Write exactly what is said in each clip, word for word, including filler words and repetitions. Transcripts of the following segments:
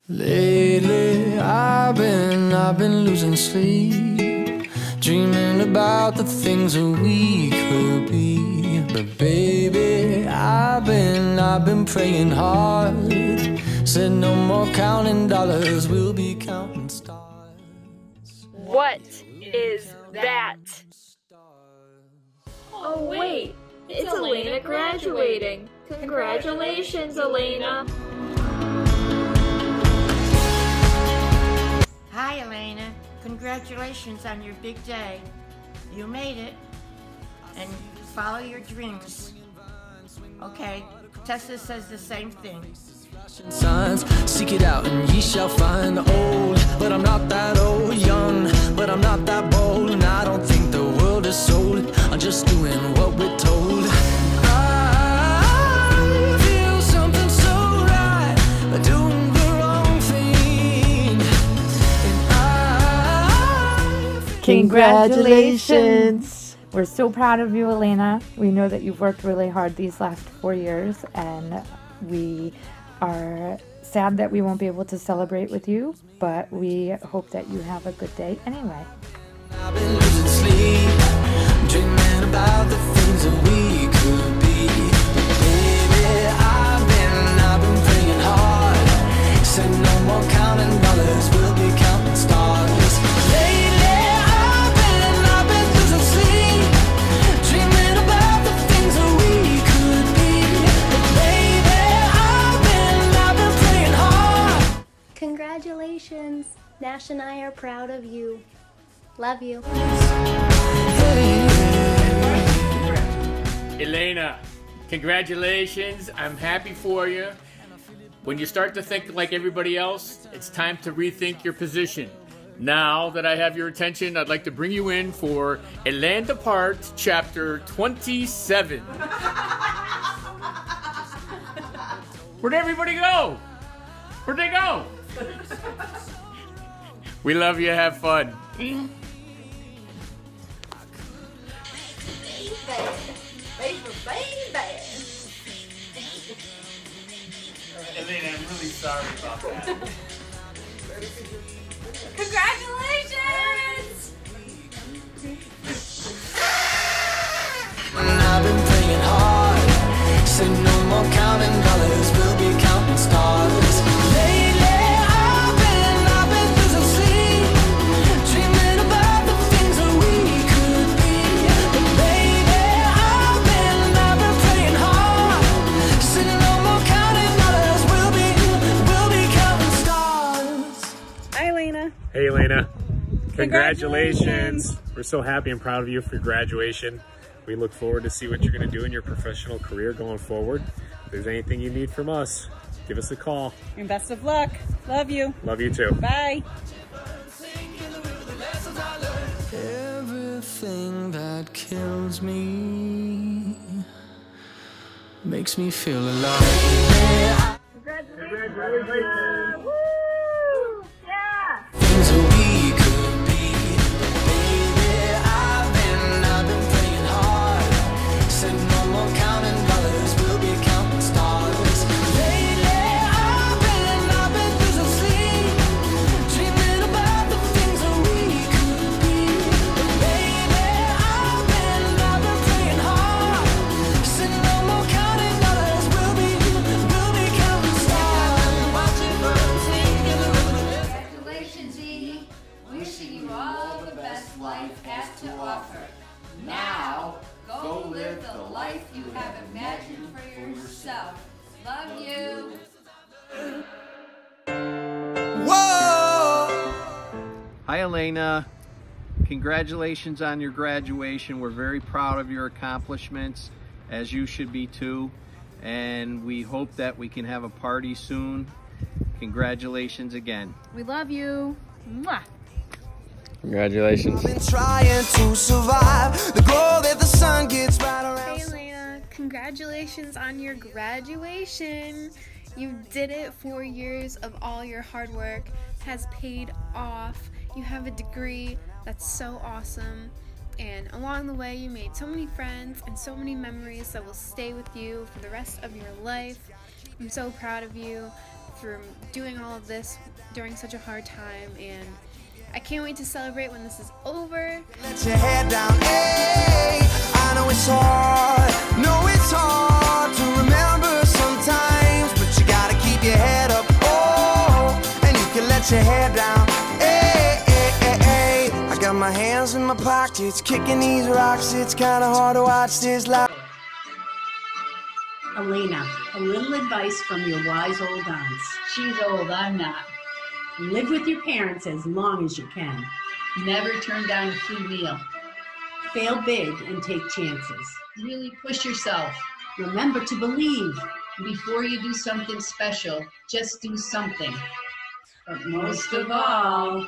Lately, I've been, I've been losing sleep, dreaming about the things that we could be. But baby, I've been, I've been praying hard. Said no more counting dollars, we'll be counting stars. What is that? Oh wait, it's Elena graduating. Congratulations, Elena. Hi, Elena. Congratulations on your big day. You made it. And follow your dreams. Okay, Tessa says the same thing. Signs, seek it out and ye shall find. Old, but I'm not that old. Young, but I'm not that bold. And I don't think the world is sold. I'm just doing what we're told. I feel something so right, but doing the wrong thing. And I Congratulations! We're so proud of you, Elena. We know that you've worked really hard these last four years, and we are sad that we won't be able to celebrate with you, but we hope that you have a good day anyway. I've been losing sleep, dreaming about the things that we could be. Baby, I've been, I've been praying hard. Said no more counting dollars, we'll be counting stars. Lately, I've been, I've been losing sleep, dreaming about the things that we could be. Baby, I've been, I've been praying hard. Congratulations! Nash and I are proud of you. Love you. Elena, congratulations. I'm happy for you. When you start to think like everybody else, it's time to rethink your position. Now that I have your attention, I'd like to bring you in for A Land Apart, Chapter twenty-seven. Where'd everybody go? Where'd they go? We love you. Have fun. Baby, baby, baby. Elena, I'm really sorry about that. Congratulations! I've been praying hard. Said no more counting dollars, we'll be counting stars. Lately, I've been, I've been losing sleep, dreaming about the things that we could be. But baby, I've been, I've been praying hard. Said no more counting dollars, we'll be, we'll be counting stars. Hi, Elena. Hey, Elena. Congratulations. Congratulations. We're so happy and proud of you for your graduation. We look forward to see what you're going to do in your professional career going forward. If there's anything you need from us, give us a call. And best of luck. Love you. Love you too. Bye. Everything that kills me makes me feel alive. Congratulations. Woo! Yeah. Things that we could be. Baby, I've been, I've been praying hard. Said no more counting dollars, we'll be counting stars. Lately, I've been, I've been losing sleep, dreaming about the things that we could be. Baby, I've been, I've been praying hard. Said no more counting dollars, we'll be, we'll be counting stars. Watching birds sing in the river. Congratulations, Edie. Wishing you all the best life has to offer. Now, go live the life you have imagined for yourself. Love you. Whoa! Hi, Elena. Congratulations on your graduation. We're very proud of your accomplishments, as you should be too. And we hope that we can have a party soon. Congratulations again. We love you. Mwah. Congratulations. Been trying to survive the glow that the sun gets right around. Hey Elena, congratulations on your graduation. You did it. Four years of all your hard work has paid off. You have a degree that's so awesome. And along the way, you made so many friends and so many memories that will stay with you for the rest of your life. I'm so proud of you. for doing all of this during such a hard time, and I can't wait to celebrate when this is over. Let your head down, hey, I know it's hard, know it's hard to remember sometimes, but you gotta keep your head up, oh, and you can let your head down, hey, hey, hey, hey. I got my hands in my pockets, kicking these rocks, it's kinda hard to watch this life. Elena, a little advice from your wise old aunts. She's old, I'm not. Live with your parents as long as you can. Never turn down a free meal. Fail big and take chances. Really push yourself. Remember to believe. Before you do something special, just do something. But most of all,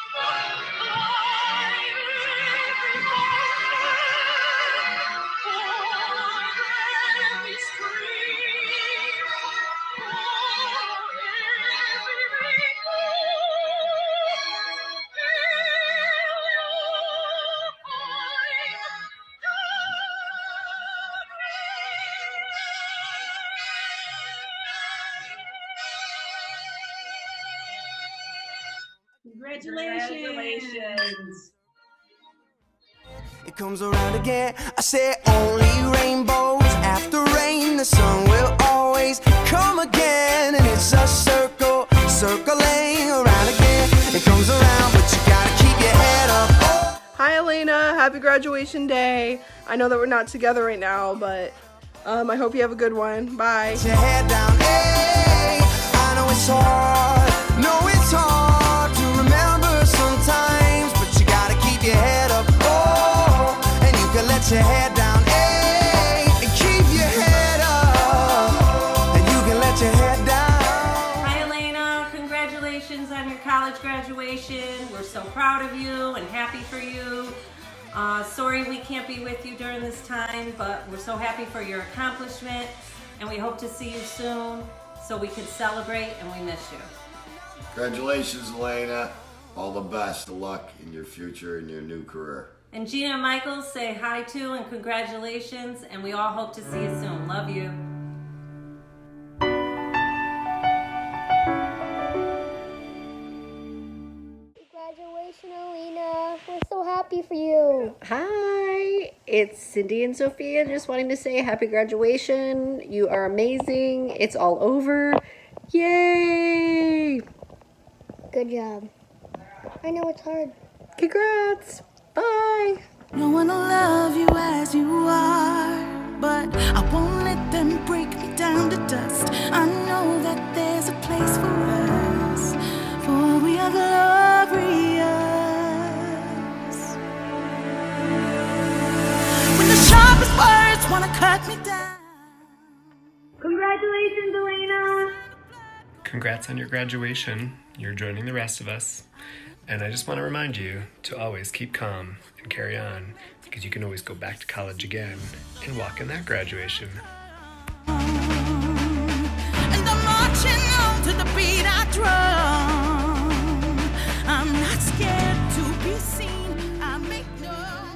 congratulations. Congratulations. It comes around again, I say only rainbows after rain, the sun will always come again, and it's a circle, circling around again, it comes around, but you gotta keep your head up. Oh. Hi Elena, happy graduation day. I know that we're not together right now, but um, I hope you have a good one. Bye. Put your head down, hey, I know it's hard, know it's hard to remember sometimes, but you gotta keep your head up, oh, and you can let your head down, hey, and keep your head up, and you can let your head down. Hi Elena, congratulations on your college graduation. We're so proud of you and happy for you. Uh, sorry we can't be with you during this time, but we're so happy for your accomplishment, and we hope to see you soon so we can celebrate, and we miss you. Congratulations, Elena. All the best of luck in your future and your new career. And Gina and Michael say hi to and congratulations, and we all hope to see you soon. Love you. Congratulations, Alina. We're so happy for you. Hi, it's Cindy and Sophia just wanting to say happy graduation. You are amazing. It's all over. Yay! Good job. I know it's hard. Congrats. Bye. No one will love you as you are, but I won't let them break me down to dust. I know that there's a place for us, for we are glorious. When the sharpest words wanna cut me down. Congratulations, Elena. Congrats on your graduation. You're joining the rest of us. And I just want to remind you to always keep calm and carry on, because you can always go back to college again and walk in that graduation. And I'm marching on to the beat I drum. I'm not scared to be seen. I make no.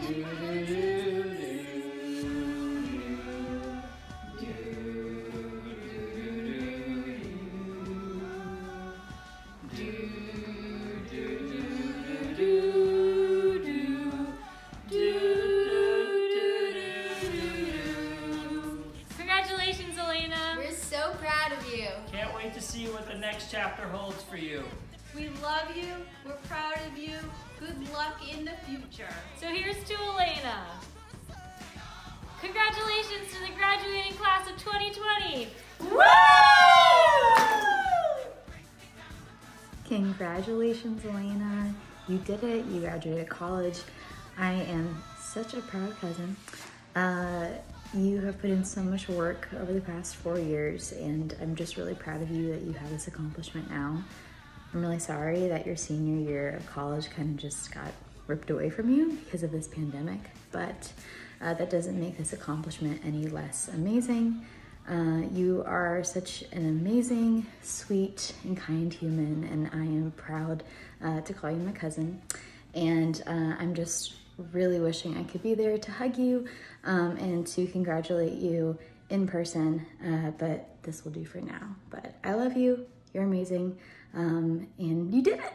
Congratulations, Elena. We're so proud of you. Can't wait to see what the next chapter holds for you. We love you. We're proud of you. Good luck in the future. So here's to Elena. Congratulations to the graduating class of twenty twenty. Woo! Congratulations, Elena. You did it. You graduated college. I am such a proud cousin. Uh, you have put in so much work over the past four years, and I'm just really proud of you that you have this accomplishment now. I'm really sorry that your senior year of college kind of just got ripped away from you because of this pandemic, but uh, that doesn't make this accomplishment any less amazing. Uh, you are such an amazing, sweet, and kind human, and I am proud uh, to call you my cousin. And uh, I'm just really wishing I could be there to hug you um, and to congratulate you in person, uh, but this will do for now. But I love you, You're amazing, um, and you did it.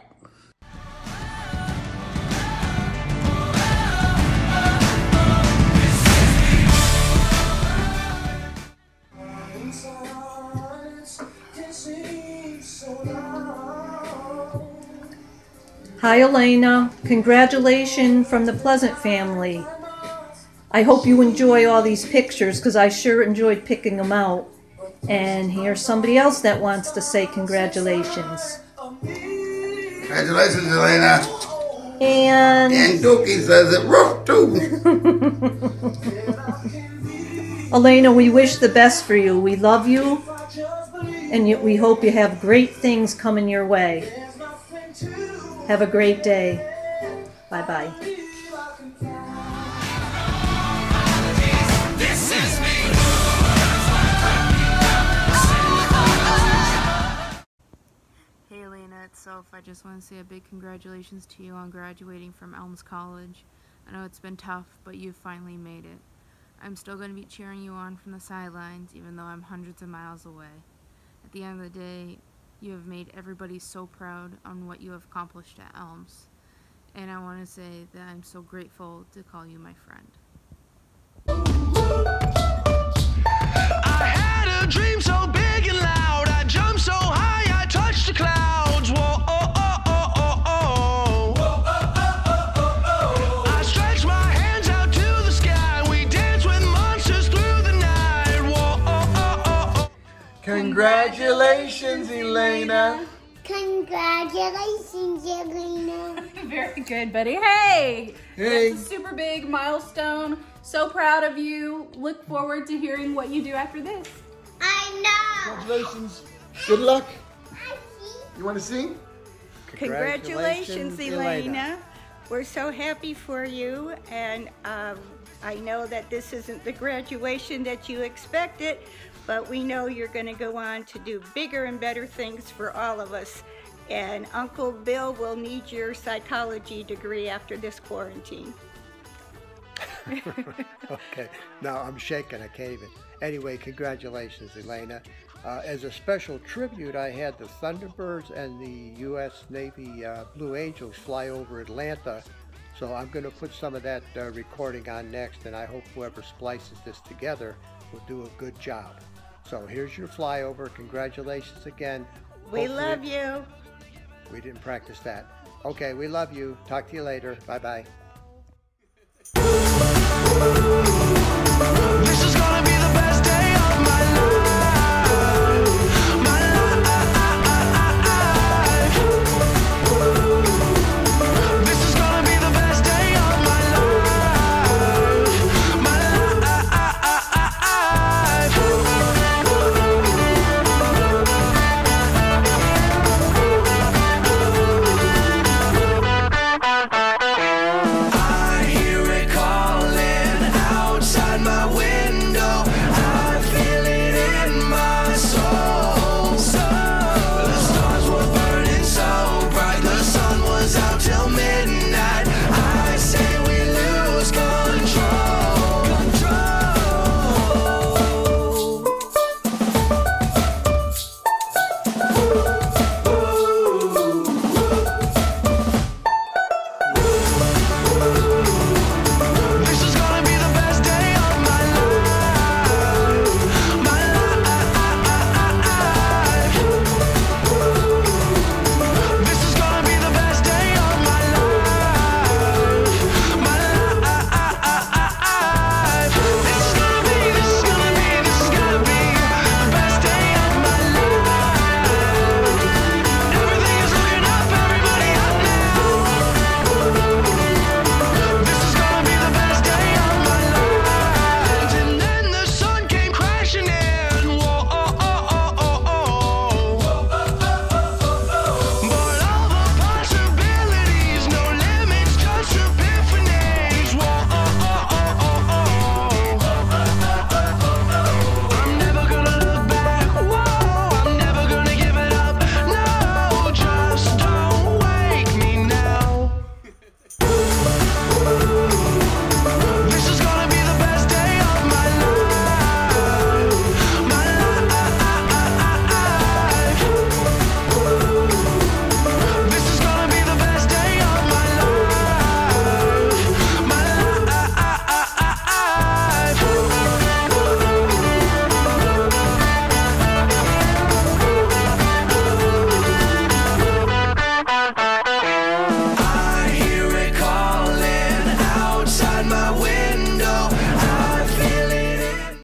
Hi, Elena. Congratulations from the Pleasant family. I hope you enjoy all these pictures because I sure enjoyed picking them out. And here's somebody else that wants to say congratulations. Congratulations, Elena. And... And Dookie says it rough too. Elena, we wish the best for you. We love you. And we hope you have great things coming your way. Have a great day. Bye-bye. Hey Elena, it's Soph. I just want to say a big congratulations to you on graduating from Elms College. I know it's been tough, but you've finally made it. I'm still going to be cheering you on from the sidelines, even though I'm hundreds of miles away. At the end of the day, you have made everybody so proud on what you have accomplished at Elms. And I want to say that I'm so grateful to call you my friend. I had a dream so big and loud, I jumped so high, I touched the clouds. Whoa, oh, oh, oh, oh, oh. Whoa, oh, oh, oh, oh, oh. I stretched my hands out to the sky, we danced with monsters through the night. Whoa, oh, oh, oh, oh. Congratulations, Elena. Congratulations, Elena. Very good, buddy. Hey, Hey. that's a super big milestone. So proud of you. Look forward to hearing what you do after this. I know. Congratulations. Good luck. You want to sing? Congratulations, Elena. We're so happy for you, and um, I know that this isn't the graduation that you expected, but we know you're going to go on to do bigger and better things for all of us. And Uncle Bill will need your psychology degree after this quarantine. Okay, now I'm shaking, I can't even. Anyway, congratulations, Elena. Uh, as a special tribute, I had the Thunderbirds and the U S Navy uh, Blue Angels fly over Atlanta. So I'm going to put some of that uh, recording on next, and I hope whoever splices this together will do a good job. So here's your flyover. Congratulations again. We Hopefully- love you. We didn't practice that. Okay, we love you. Talk to you later. Bye-bye.